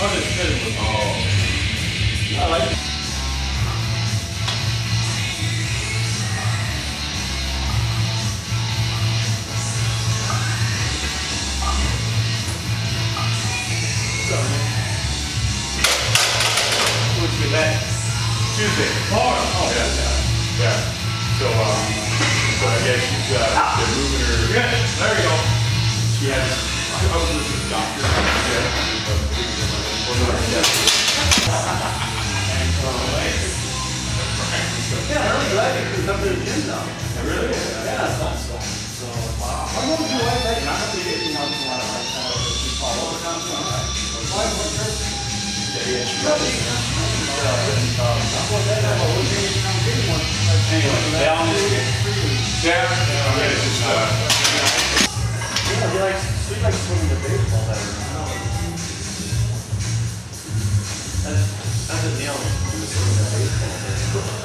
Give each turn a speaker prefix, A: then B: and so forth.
A: I like it.
B: What's your that? Tuesday.
A: Tomorrow. Oh,
B: Yeah. Yeah. So, so I guess they're moving her.
A: yeah. There you go.
B: She has, I was with the doctor.
A: Yeah, I really like it because I'm to the gym now.
B: Really?
A: Yeah, it's fun stuff. So, wow. I'm going to do like I'm not going to get, you know, a lot of like, follow the concept. Why would you?
B: Yeah, she
A: Anyway, down
B: Yeah, I mean, it's just,
A: yeah, he likes swimming the baseball better. That's a nail. He was swimming the baseball better.